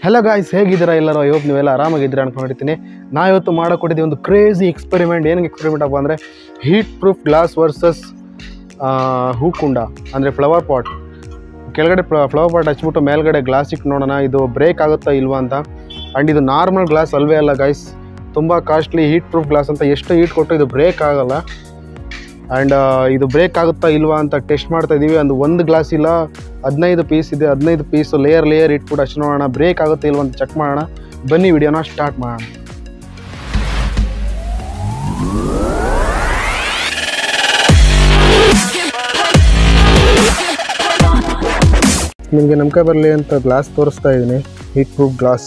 Hello guys, ಹೇಗಿದ್ದೀರಾ ಎಲ್ಲರೂ? ಇವತ್ತು ನೀವೆಲ್ಲ ಆರಾಮಾಗಿದ್ದೀರಾ ಅನ್ಕೊಂಡಿರ್ತೀನಿ. ನಾ ಇವತ್ತು ಮಾಡೋಕೊಟ್ಟಿದ್ದೀವಿ ಒಂದು ಕ್ರೇಜಿ ಎಕ್ಸ್ಪೆರಿಮೆಂಟ್. ಏನಕ್ಕೆ ಎಕ್ಸ್ಪೆರಿಮೆಂಟ್ ಅಪ್ಪ ಅಂದರೆ ಹೀಟ್ ಪ್ರೂಫ್ ಗ್ಲಾಸ್ ವರ್ಸಸ್ ಹೂಕುಂಡ ಅಂದರೆ ಫ್ಲವರ್ ಪಾಟ್. ಕೆಳಗಡೆ ಫ್ಲವರ್ ಪಾಟ್ ಹಚ್ಬಿಟ್ಟು ಮೇಲ್ಗಡೆ ಗ್ಲಾಸ್ ಇಟ್ಟು ನೋಡೋಣ ಇದು ಬ್ರೇಕ್ ಆಗುತ್ತಾ ಇಲ್ವಾ ಅಂತ. ಆ್ಯಂಡ್ ಇದು ನಾರ್ಮಲ್ ಗ್ಲಾಸ್ ಅಲ್ವೇ ಅಲ್ಲ ಗಾಯ್ಸ್, ತುಂಬ ಕಾಸ್ಟ್ಲಿ ಹೀಟ್ ಪ್ರೂಫ್ ಗ್ಲಾಸ್ ಅಂತ. ಎಷ್ಟು ಹೀಟ್ ಕೊಟ್ಟು ಇದು ಬ್ರೇಕ್ ಆಗೋಲ್ಲ. ಆ್ಯಂಡ್ ಇದು ಬ್ರೇಕ್ ಆಗುತ್ತಾ ಇಲ್ವಾ ಅಂತ ಟೆಸ್ಟ್ ಮಾಡ್ತಾ ಇದ್ದೀವಿ. ಒಂದು ಗ್ಲಾಸ್ ಇಲ್ಲ, 15 ಪೀಸ್ ಇದೆ. 15 ಪೀಸು ಲೇಯರ್ ಇಟ್ಬಿಟ್ಟು ಅಷ್ಟು ನೋಡೋಣ ಬ್ರೇಕ್ ಆಗುತ್ತೆ ಇಲ್ವ ಅಂತ ಚೆಕ್ ಮಾಡೋಣ. ಬನ್ನಿ ವಿಡಿಯೋನ ಸ್ಟಾರ್ಟ್ ಮಾಡೋಣ. ನಿಮಗೆ ನಂಬಿಕೆ ಬರಲಿ ಅಂತ ಗ್ಲಾಸ್ ತೋರಿಸ್ತಾ ಇದ್ದೀನಿ. Heat proof glass,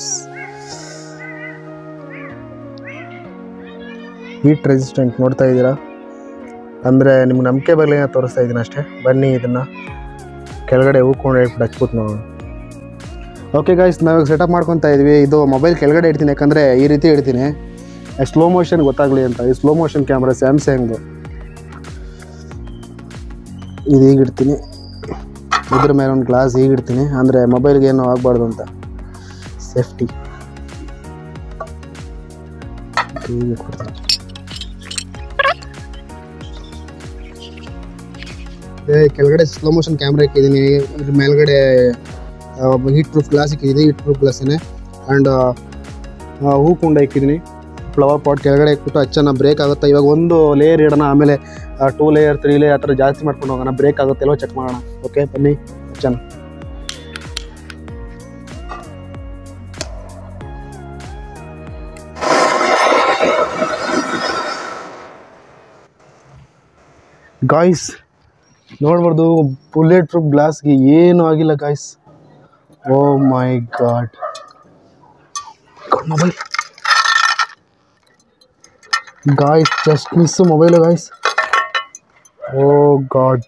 heat resistant ನೋಡ್ತಾ ಇದ್ದೀರಾ. ಅಂದರೆ ನಿಮ್ಗೆ ನಂಬಿಕೆ ಬರಲಿ ಅಂತ ತೋರಿಸ್ತಾ ಇದ್ದೀನಿ ಅಷ್ಟೇ. ಬನ್ನಿ ಇದನ್ನು ಕೆಳಗಡೆ ಹೂಕೊಂಡು ಹೇಳ್ಬಿಟ್ಟು ಹಚ್ಬಿಟ್ಟು ನೋಡೋಣ. ಓಕೆ ಗಾಯ್ಸ್, ನಾವಾಗ ಸೆಟಪ್ ಮಾಡ್ಕೊತಾ ಇದ್ವಿ. ಇದು ಮೊಬೈಲ್ ಕೆಳಗಡೆ ಇಡ್ತೀನಿ, ಯಾಕಂದರೆ ಈ ರೀತಿ ಇಡ್ತೀನಿ ಸ್ಲೋ ಮೋಷನ್ ಗೊತ್ತಾಗಲಿ ಅಂತ. ಈ ಸ್ಲೋ ಮೋಷನ್ ಕ್ಯಾಮ್ರಾ ಸ್ಯಾಮ್ಸಂಗ್ದು. ಇದು ಹೀಗಿಡ್ತೀನಿ, ಇದ್ರ ಮೇಲೆ ಒಂದು ಗ್ಲಾಸ್ ಹೀಗಿಡ್ತೀನಿ, ಅಂದರೆ ಮೊಬೈಲ್ಗೆ ಏನೂ ಆಗಬಾರ್ದು ಅಂತ ಸೇಫ್ಟಿ. ಹೀಗಿಟ್ಬಿಡ್ತೀನಿ. ಕೆಳಗಡೆ ಸ್ಲೋ ಮೋಷನ್ ಕ್ಯಾಮ್ರಾ ಇಕ್ಕಿದ್ದೀನಿ, ಇದ್ರ ಮೇಲ್ಗಡೆ ಹೀಟ್ ಪ್ರೂಫ್ ಗ್ಲಾಸ್ ಇಕ್ಕಿದ್ದೀನಿ. ಹೀಟ್ ಪ್ರೂಫ್ ಗ್ಲಾಸೇ ಆ್ಯಂಡ್ ಹೂಕುಂಡ ಇಕ್ಕಿದ್ದೀನಿ. ಫ್ಲವರ್ ಪಾಟ್ ಕೆಳಗಡೆ ಇಕ್ಬಿಟ್ಟು ಹಚ್ಚೋಣ. ಬ್ರೇಕ್ ಆಗುತ್ತೆ. ಇವಾಗ ಒಂದು ಲೇಯರ್ ಇಡೋಣ, ಆಮೇಲೆ 2 ಲೇಯರ್ 3 ಲೇಯರ್ ಆ ಥರ ಜಾಸ್ತಿ ಮಾಡ್ಕೊಂಡು ಹೋಗೋಣ. ಬ್ರೇಕ್ ಆಗುತ್ತೆ ಎಲ್ಲೋ ಚೆಕ್ ಮಾಡೋಣ. ಓಕೆ ಬನ್ನಿ ಹಚ್ಚೋಣ. ಗಾಯ್ಸ್ ನೋಡ್ಬಾರ್ದು, ಬುಲೆಟ್ ಪ್ರೂಫ್ ಗ್ಲಾಸ್ಗೆ ಏನೂ ಆಗಿಲ್ಲ guys. Oh my god, mobile guys just miss mobile guys. Oh god,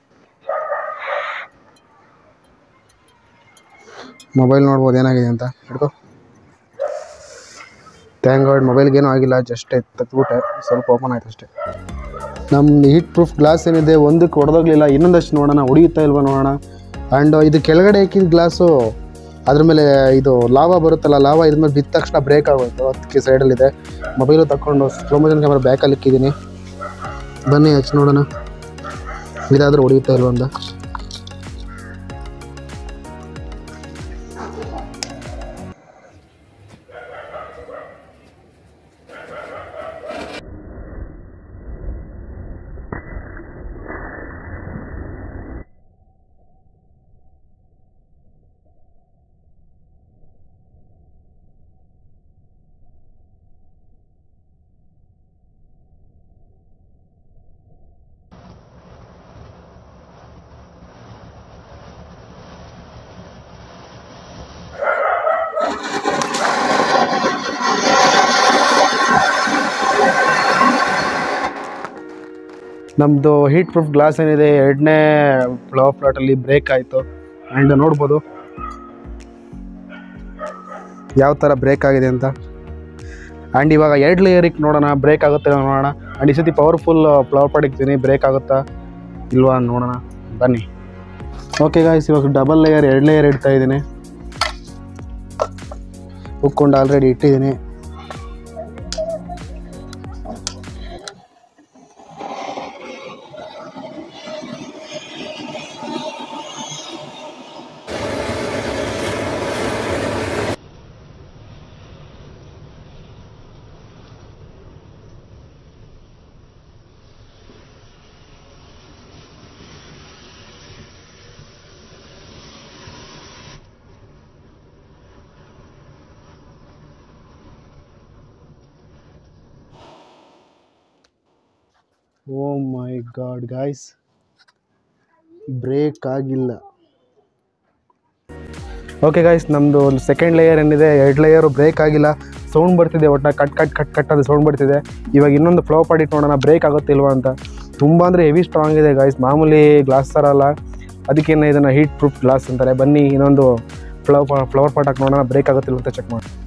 mobile ನೋಡ್ಬೋದು ಏನಾಗಿದೆ ಅಂತ. ಹಿಡ್ಕೊ. ಥ್ಯಾಂಕ್ ಗಾಡ್ ಮೊಬೈಲ್ಗೇನೂ ಆಗಿಲ್ಲ, ಜಸ್ಟ್ ತೆಗೆದ್ಬಿಟ್ಟೆ, ಸ್ವಲ್ಪ ಓಪನ್ ಆಯ್ತು ಅಷ್ಟೇ. ನಮ್ಮ ಹೀಟ್ ಪ್ರೂಫ್ ಗ್ಲಾಸ್ ಏನಿದೆ ಒಂದಕ್ಕೆ ಹೊಡೆದೋಗ್ಲಿಲ್ಲ. ಇನ್ನೊಂದಷ್ಟು ನೋಡೋಣ ಹೊಡಿಯುತ್ತಾ ಇಲ್ವಾ ನೋಡೋಣ. ಆ್ಯಂಡ್ ಇದು ಕೆಳಗಡೆ ಹಾಕಿದ ಗ್ಲಾಸು ಅದ್ರ ಮೇಲೆ ಇದು ಲಾವಾ ಬರುತ್ತಲ್ಲ, ಲಾವಾ ಇದ್ರ ಮೇಲೆ ಬಿದ್ದ ತಕ್ಷಣ ಬ್ರೇಕ್ ಆಗೋಯ್ತು. ಅದಕ್ಕೆ ಸೈಡಲ್ಲಿದೆ. ಮೊಬೈಲು ತಗೊಂಡು ಸ್ಲೋ ಮೋಷನ್ ಕ್ಯಾಮ್ರಾ ಬ್ಯಾಕಲ್ಲಿ ಇಕ್ಕಿದ್ದೀನಿ. ಬನ್ನಿ ಹಚ್ಚಿ ನೋಡೋಣ ಇದಾದರೂ ಹೊಡಿಯುತ್ತಾ ಇಲ್ವ ಅಂತ. ನಮ್ಮದು ಹೀಟ್ ಪ್ರೂಫ್ ಗ್ಲಾಸ್ ಏನಿದೆ 2ನೇ ಫ್ಲವರ್ ಪ್ಲಾಟಲ್ಲಿ ಬ್ರೇಕ್ ಆಯಿತು. ಆ್ಯಂಡ್ ನೋಡ್ಬೋದು ಯಾವ ಥರ ಬ್ರೇಕ್ ಆಗಿದೆ ಅಂತ. ಆ್ಯಂಡ್ ಇವಾಗ 2 ಲೇಯರಿಗೆ ನೋಡೋಣ ಬ್ರೇಕ್ ಆಗುತ್ತೆ ನೋಡೋಣ. ಆ್ಯಂಡ್ ಈ ಸತಿ ಪವರ್ಫುಲ್ ಫ್ಲವರ್ ಪಾಟ್ ಇಕ್ತೀನಿ, ಬ್ರೇಕ್ ಆಗುತ್ತಾ ಇಲ್ವಾ ನೋಡೋಣ ಬನ್ನಿ. ಓಕೆ ಗಾಯ್ಸ್, ಇವಾಗ ಡಬಲ್ ಲೇಯರ್ 2 ಲೇಯರ್ ಇಡ್ತಾ ಇದ್ದೀನಿ. ಉಕ್ಕೊಂಡು ಆಲ್ರೆಡಿ ಇಟ್ಟಿದ್ದೀನಿ. Oh my god guys, break ಆಗಿಲ್ಲ. ಓಕೆ ಗಾಯ್ಸ್, ನಮ್ಮದು ಸೆಕೆಂಡ್ ಲೇಯರ್ ಏನಿದೆ 2 ಲೇಯರು ಬ್ರೇಕ್ ಆಗಿಲ್ಲ. ಸೌಂಡ್ ಬರ್ತಿದೆ, ಒಟ್ಟು ಕಟ್ ಅಂತ ಸೌಂಡ್ ಬರ್ತಿದೆ. ಇವಾಗ ಇನ್ನೊಂದು ಫ್ಲವರ್ ಪಾಟ್ ಇಟ್ಟು ನೋಡೋಣ ಬ್ರೇಕ್ ಆಗುತ್ತಿಲ್ವಾ ಅಂತ. ತುಂಬ ಅಂದರೆ ಹೆವಿ ಸ್ಟ್ರಾಂಗ್ ಇದೆ ಗಾಯ್ಸ್, ಮಾಮೂಲಿ ಗ್ಲಾಸ್ ಥರ ಅಲ್ಲ. ಅದಕ್ಕೇನು ಇದನ್ನು ಹೀಟ್ ಪ್ರೂಫ್ ಗ್ಲಾಸ್ ಅಂತಾರೆ. ಬನ್ನಿ ಇನ್ನೊಂದು ಫ್ಲವರ್ ಪಾಟ್ ಹಾಕಿ ನೋಡೋಣ ಬ್ರೇಕ್ ಆಗುತ್ತಿಲ್ಲ ಅಂತ ಚೆಕ್ ಮಾಡಿ.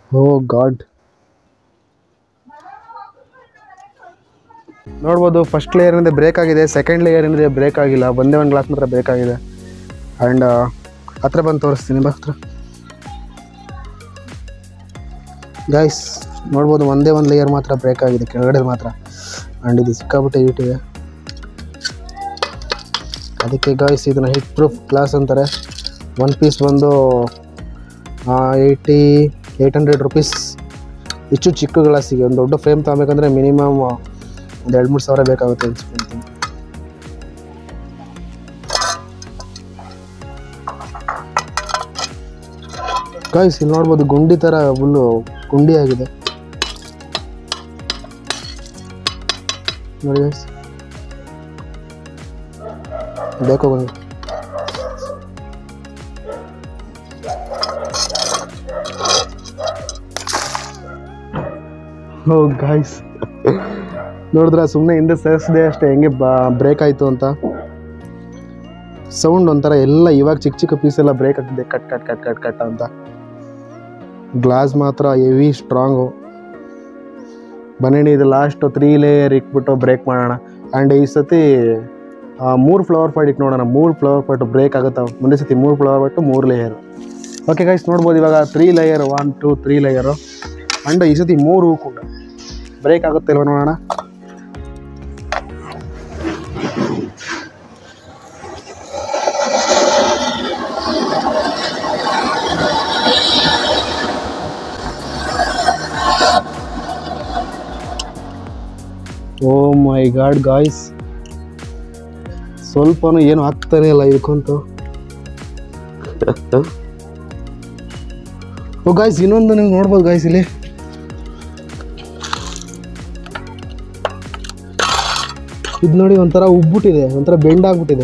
ಓ ಗಾಡ್, ನೋಡ್ಬೋದು ಫಸ್ಟ್ ಲೇಯರ್ ಏನಿದೆ ಬ್ರೇಕ್ ಆಗಿದೆ, ಸೆಕೆಂಡ್ ಲೇಯರ್ ಏನಿದೆ ಬ್ರೇಕ್ ಆಗಿಲ್ಲ, ಒಂದೇ ಒಂದು ಗ್ಲಾಸ್ ಮಾತ್ರ ಬ್ರೇಕ್ ಆಗಿದೆ. ಆ್ಯಂಡ್ ಹತ್ರ ಬಂದು ತೋರಿಸ್ತೀನಿ ಬಾ ಹತ್ರ. ಗೈಸ್ ನೋಡ್ಬೋದು ಒಂದೇ ಒಂದು ಲೇಯರ್ ಮಾತ್ರ ಬ್ರೇಕ್ ಆಗಿದೆ ಕೆಳಗಡೆ ಮಾತ್ರ. ಆ್ಯಂಡ್ ಇದು ಸಿಕ್ಕಾಬಿಟ್ಟೆ ಹೀಟ್ ಇದೆ, ಅದಕ್ಕೆ ಗಾಯ್ಸ್ ಇದನ್ನು ಹೀಟ್ ಪ್ರೂಫ್ ಗ್ಲಾಸ್ ಅಂತಾರೆ. ಒಂದು ಪೀಸ್ ಬಂದು 800 ರುಪೀಸ್. ಇಷ್ಟು ಚಿಕ್ಕ ಗ್ಲಾಸಿಗೆ ಒಂದು ದೊಡ್ಡ ಫ್ರೇಮ್ ತಗೋಬೇಕಂದ್ರೆ ಮಿನಿಮಮ್ ಒಂದು 2-3 ಸಾವಿರ ಬೇಕಾಗುತ್ತೆ ಅನ್ಸ್ಕೊಳ್ತೀನಿ. ಗಾಯ್ಸ್ ಇಲ್ಲಿ ನೋಡ್ಬೋದು ಗುಂಡಿ ಥರ ಫುಲ್ಲು ಗುಂಡಿ ಆಗಿದೆ ನೋಡಿ ಗಾಯ್ಸ್, ಬೇಕು ಬನ್ನಿ. ಓ ಗಾಯ್ಸ್ ನೋಡಿದ್ರೆ ಸುಮ್ಮನೆ ಹಿಂದೆ ಸೇರಿಸಿದೆ ಅಷ್ಟೇ, ಹೆಂಗೆ ಬ್ರೇಕ್ ಆಯಿತು ಅಂತ ಸೌಂಡ್ ಒಂಥರ ಎಲ್ಲ. ಇವಾಗ ಚಿಕ್ಕ ಚಿಕ್ಕ ಪೀಸ್ ಎಲ್ಲ ಬ್ರೇಕ್ ಆಗ್ತಿದೆ cut cut cut cut cut ಅಂತ. ಗ್ಲಾಸ್ ಮಾತ್ರ ಹೆವಿ ಸ್ಟ್ರಾಂಗು. ಬನ್ನಿ ಇದು ಲಾಸ್ಟ್ 3 ಲೇಯರ್ ಇಟ್ಬಿಟ್ಟು ಬ್ರೇಕ್ ಮಾಡೋಣ. ಆ್ಯಂಡ್ ಈ ಸತಿ 3 ಫ್ಲವರ್ ಪಾಟ್ ಇಟ್ಟು ನೋಡೋಣ. 3 ಫ್ಲವರ್ ಪಾಟು ಬ್ರೇಕ್ ಆಗುತ್ತೆ ಮುಂದೆ ಸತಿ. 3 flower pot 3 layer. Okay guys ನೋಡ್ಬೋದು ಇವಾಗ 3 ಲೇಯರ್ 1 2 3 ಲೇಯರು. ಆ್ಯಂಡ್ ಈ ಸತಿ 3 ಕೂಡ ಬ್ರೇಕ್ ಆಗುತ್ತೆ ಇಲ್ವ ನೋಡೋಣ. ಓ ಮೈ ಗಾಡ್ ಗಾಯ್ಸ್, ಸ್ವಲ್ಪನೂ ಏನು ಆಗ್ತಾನೆ ಇಲ್ಲ ಇದಕ್ಕಂತೂ. ಓ ಗಾಯ್ಸ್ ಇನ್ನೊಂದು ನೀವು ನೋಡ್ಬೋದು ಗಾಯ್ಸ್, ಇಲ್ಲಿ ಇದು ನೋಡಿ ಒಂಥರ ಉಬ್ಬಿಟ್ಟಿದೆ, ಒಂಥರ ಬೆಂಡ್ ಆಗ್ಬಿಟ್ಟಿದೆ.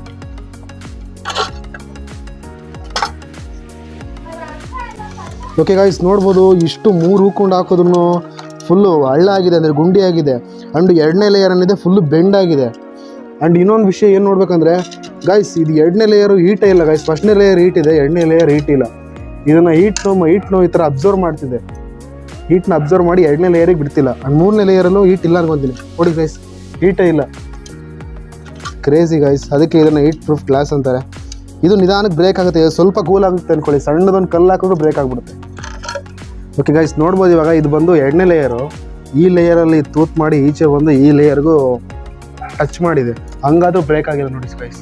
ಓಕೆ ಗಾಯ್ಸ್ ನೋಡ್ಬೋದು ಇಷ್ಟು 3 ಹೂಕೊಂಡು ಹಾಕೋದ್ರೂ ಫುಲ್ಲು ಹಳ್ಳ ಆಗಿದೆ, ಅಂದರೆ ಗುಂಡಿ ಆಗಿದೆ. ಆ್ಯಂಡ್ 2ನೇ ಲೇಯರ್ ಏನಿದೆ ಫುಲ್ಲು ಬೆಂಡ್ ಆಗಿದೆ. ಆ್ಯಂಡ್ ಇನ್ನೊಂದು ವಿಷಯ ಏನು ನೋಡ್ಬೇಕಂದ್ರೆ ಗಾಯ್ಸ್, ಇದು 2ನೇ ಲೇಯರು ಹೀಟೇ ಇಲ್ಲ ಗಾಯ್ಸ್. 1ನೇ ಲೇಯರ್ ಹೀಟ್ ಇದೆ, 2ನೇ ಲೇಯರ್ ಹೀಟ್ ಇಲ್ಲ. ಇದನ್ನು ಹೀಟ್ನು ಈ ಥರ ಅಬ್ಸರ್ವ್ ಮಾಡ್ತಿದೆ. ಹೀಟ್ನ ಅಬ್ಸರ್ವ್ ಮಾಡಿ 2ನೇ ಲೇಯರಿಗೆ ಬಿಡ್ತಿಲ್ಲ. ಆ್ಯಂಡ್ 3ನೇ ಲೇಯರಲ್ಲೂ ಹೀಟ್ ಇಲ್ಲ ಅನ್ಕೊತೀನಿ. ನೋಡಿ ಗೈಸ್ ಹೀಟೇ ಇಲ್ಲ, ಕ್ರೇಜಿ ಗೈಸ್. ಅದಕ್ಕೆ ಇದನ್ನು ಹೀಟ್ ಪ್ರೂಫ್ ಗ್ಲಾಸ್ ಅಂತಾರೆ. ಇದು ನಿಧಾನಕ್ಕೆ ಬ್ರೇಕ್ ಆಗುತ್ತೆ, ಸ್ವಲ್ಪ ಕೂಲ್ ಆಗುತ್ತೆ ಅಂದ್ಕೊಳ್ಳಿ. ಸಣ್ಣದೊಂದು ಕಲ್ಲು ಹಾಕಿದ್ರು ಬ್ರೇಕ್ ಆಗಿಬಿಡುತ್ತೆ. ಓಕೆ ಗೈಸ್ ನೋಡ್ಬೋದು ಇವಾಗ ಇದು ಬಂದು 2ನೇ ಲೇಯರು. ಈ ಲೇಯರಲ್ಲಿ ತೂತ್ ಮಾಡಿ ಈಚೆ ಬಂದು ಈ ಲೇಯರ್ಗೂ ಟಚ್ ಮಾಡಿದೆ, ಹಂಗಾದ್ರೂ ಬ್ರೇಕ್ ಆಗಿಲ್ಲ ನೋಡಿ ಗೈಸ್.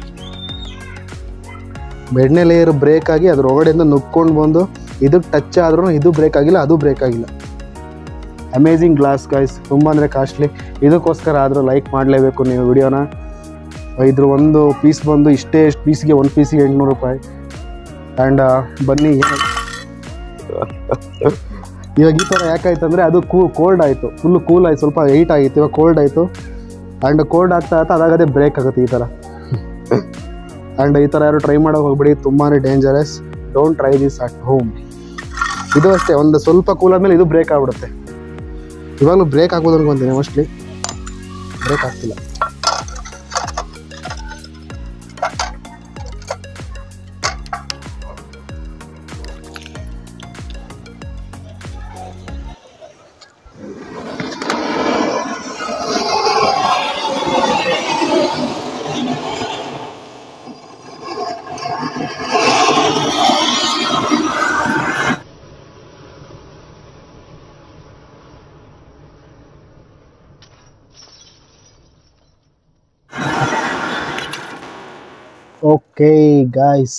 2ನೇ ಲೇಯರ್ ಬ್ರೇಕ್ ಆಗಿ ಅದ್ರ ಒಳಗಡೆಯಿಂದ ನುಕ್ಕೊಂಡು ಬಂದು ಇದು ಟಚ್ ಆದ್ರೂ ಇದು ಬ್ರೇಕ್ ಆಗಿಲ್ಲ, ಅದು ಬ್ರೇಕ್ ಆಗಿಲ್ಲ. ಅಮೇಝಿಂಗ್ ಗ್ಲಾಸ್ ಗೈಸ್, ತುಂಬ ಅಂದರೆ ಕಾಸ್ಟ್ಲಿ. ಇದಕ್ಕೋಸ್ಕರ ಆದರೂ ಲೈಕ್ ಮಾಡಲೇಬೇಕು ನೀವು ವಿಡಿಯೋನ. ಇದ್ರ ಒಂದು ಪೀಸ್ ಬಂದು ಎಷ್ಟು ಪೀಸಿಗೆ, ಒಂದು ಪೀಸಿಗೆ 800 ರೂಪಾಯಿ. ಆ್ಯಂಡ್ ಬನ್ನಿ ಇವಾಗ ಈ ಥರ ಯಾಕಾಯ್ತು ಅಂದರೆ ಅದು ಕೋಲ್ಡ್ ಆಯಿತು, ಫುಲ್ಲು ಕೂಲ್ ಆಯಿತು, ಸ್ವಲ್ಪ ಹೀಟ್ ಆಗಿತ್ತು, ಇವಾಗ ಕೋಲ್ಡ್ ಆಯಿತು. ಆ್ಯಂಡ್ ಕೋಲ್ಡ್ ಆಗ್ತಾ ಅದಾಗದೇ ಬ್ರೇಕ್ ಆಗುತ್ತೆ ಈ ಥರ. ಆ್ಯಂಡ್ ಈ ಥರ ಯಾರು ಟ್ರೈ ಮಾಡೋಕೆ ಹೋಗ್ಬಿಡಿ, ತುಂಬಾ dangerous. Don't try this at home. ಇದು ಅಷ್ಟೇ, ಒಂದು ಸ್ವಲ್ಪ ಕೂಲ್ ಆದಮೇಲೆ ಇದು ಬ್ರೇಕ್ ಆಗಿಬಿಡುತ್ತೆ. ಇವಾಗಲೂ ಬ್ರೇಕ್ ಆಗ್ಬೋದು ಅನ್ಕೊತೀನಿ, ಮೋಸ್ಟ್ಲಿ ಬ್ರೇಕ್ ಆಗ್ತಿಲ್ಲ. ಓಕೆ ಗಾಯ್ಸ್,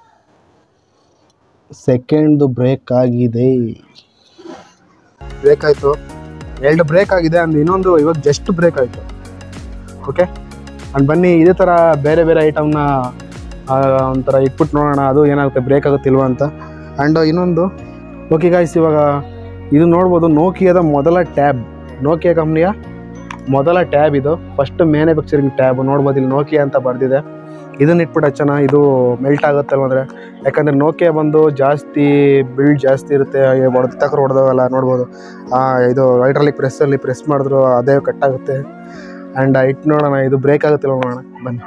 ಸೆಕೆಂಡ್ ಬ್ರೇಕ್ ಆಗಿದೆ. ಬ್ರೇಕ್ ಆಯಿತು, 2 ಬ್ರೇಕ್ ಆಗಿದೆ. ಅಂಡ್ ಇನ್ನೊಂದು ಇವಾಗ ಜಸ್ಟ್ ಬ್ರೇಕ್ ಆಯಿತು. ಓಕೆ ಅಂಡ್ ಬನ್ನಿ ಇದೇ ಥರ ಬೇರೆ ಬೇರೆ ಐಟಮ್ನ ಒಂಥರ ಇಟ್ಬಿಟ್ಟು ನೋಡೋಣ, ಅದು ಏನಾಗುತ್ತೆ ಬ್ರೇಕ್ ಆಗುತ್ತಿಲ್ವ ಅಂತ. ಆ್ಯಂಡ್ ಇನ್ನೊಂದು ಓಕೆ ಗಾಯ್ಸ್, ಇವಾಗ ಇದು ನೋಡ್ಬೋದು ನೋಕಿಯಾದ ಮೊದಲ ಟ್ಯಾಬ್, ನೋಕಿಯಾ ಕಂಪ್ನಿಯ ಮೊದಲ ಟ್ಯಾಬ್ ಇದು. ಫಸ್ಟ್ ಮ್ಯಾನುಫ್ಯಾಕ್ಚರಿಂಗ್ ಟ್ಯಾಬ್ ನೋಡ್ಬೋದು, ಇಲ್ಲಿ ನೋಕಿಯಾ ಅಂತ ಬರೆದಿದೆ. ಇದನ್ನ ಇಟ್ಬಿಟ್ಟು ಹಚ್ಚೋಣ, ಇದು ಮೆಲ್ಟ್ ಆಗುತ್ತಲ್ವ ಅಂದರೆ. ಯಾಕಂದರೆ ನೋಕಿಯಾ ಬಂದು ಜಾಸ್ತಿ ಬಿಲ್ಡ್ ಜಾಸ್ತಿ ಇರುತ್ತೆ, ಹೊಡೆದಾಗಲ್ಲ ನೋಡ್ಬೋದು. ಇದು ಹೈಡ್ರಾಲಿಕ್ ಪ್ರೆಸ್ಸಲ್ಲಿ ಪ್ರೆಸ್ ಮಾಡಿದ್ರು ಅದೇ ಕಟ್ಟಾಗುತ್ತೆ. ಆ್ಯಂಡ್ ಇಟ್ಟು ನೋಡೋಣ ಇದು ಬ್ರೇಕ್ ಆಗುತ್ತಿಲ್ವ ನೋಡೋಣ ಬನ್ನಿ.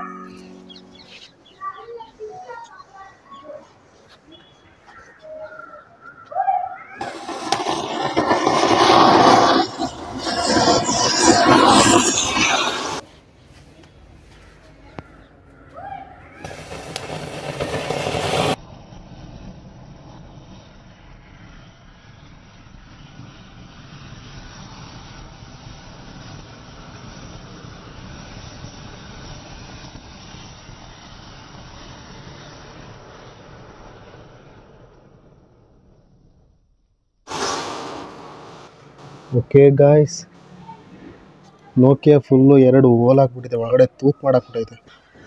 Okay guys, Nokia full 2 hole ಹಾಕ್ಬಿಟ್ಟಿದೆ, ಒಳಗಡೆ ತೂತ್ ಮಾಡಾಕ್ಬಿಟ್ಟೈತೆ.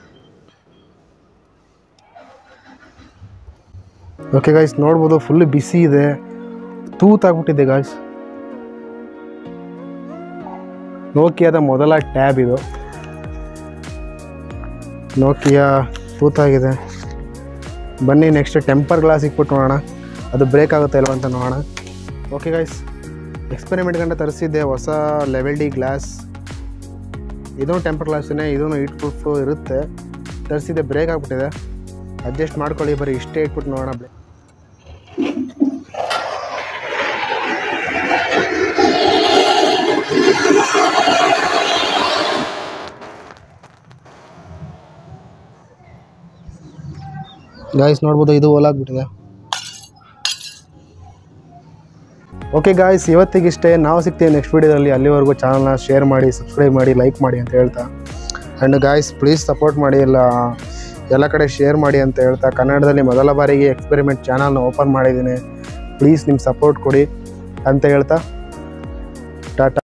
ಓಕೆ ಗಾಯ್ಸ್, ನೋಡ್ಬೋದು ಫುಲ್ ಬಿಸಿ ಇದೆ, ತೂತಾಗ್ಬಿಟ್ಟಿದೆ ಗಾಯ್ಸ್. ನೋಕಿಯಾದ ಮೊದಲ ಟ್ಯಾಬ್ ಇದು. ನೋಕಿಯಾ ತೂತಾಗಿದೆ. ಬನ್ನಿ ನೆಕ್ಸ್ಟ್ ಟೆಂಪರ್ ಗ್ಲಾಸ್ ಇಟ್ಬಿಟ್ಟು ನೋಡೋಣ, ಅದು ಬ್ರೇಕ್ ಆಗುತ್ತೆ ಇಲ್ವ ಅಂತ ನೋಡೋಣ. ಓಕೆ ಗಾಯ್ಸ್, ಎಕ್ಸ್ಪೆರಿಮೆಂಟ್ ಗಂಟ ತರಿಸಿದ್ದೆ ಹೊಸ ಲೆವೆಲ್ ಡಿ ಗ್ಲಾಸ್. ಇದೂ ಟೆಂಪರ್ ಗ್ಲಾಸೇ, ಇದೂ ಹೀಟ್ ಪ್ರೂಫ್ ಇರುತ್ತೆ. ತರಿಸಿದ್ದೆ, ಬ್ರೇಕ್ ಆಗಿಬಿಟ್ಟಿದೆ. ಅಡ್ಜಸ್ಟ್ ಮಾಡ್ಕೊಳ್ಳಿ, ಬರೀ ಇಷ್ಟೇ ಇಟ್ಬಿಟ್ಟು ನೋಡೋಣ. ಗಾಯ್ಸ್ ನೋಡ್ಬೋದು, ಇದು ಹೋಲಾಗ್ಬಿಟ್ಟಿದೆ. Okay guys, ಇವತ್ತಿಗಿಷ್ಟೇ. ನಾವು ಸಿಗ್ತೀವಿ ನೆಕ್ಸ್ಟ್ ವೀಡಿಯೋದಲ್ಲಿ. ಅಲ್ಲಿವರೆಗೂ ಚಾನಲ್ನ ಶೇರ್ ಮಾಡಿ, ಸಬ್ಸ್ಕ್ರೈಬ್ ಮಾಡಿ, ಲೈಕ್ ಮಾಡಿ ಅಂತ ಹೇಳ್ತಾ, ಆ್ಯಂಡ್ ಗಾಯ್ಸ್ ಪ್ಲೀಸ್ ಸಪೋರ್ಟ್ ಮಾಡಿ, ಎಲ್ಲ ಕಡೆ ಶೇರ್ ಮಾಡಿ ಅಂತ ಹೇಳ್ತಾ, ಕನ್ನಡದಲ್ಲಿ ಮೊದಲ ಬಾರಿಗೆ ಎಕ್ಸ್ಪೆರಿಮೆಂಟ್ ಚಾನಲ್ನ ಓಪನ್ ಮಾಡಿದ್ದೀನಿ. ಪ್ಲೀಸ್ ನಿಮ್ಮ ಸಪೋರ್ಟ್ ಕೊಡಿ ಅಂತ ಹೇಳ್ತಾ ಟಾಟಾ.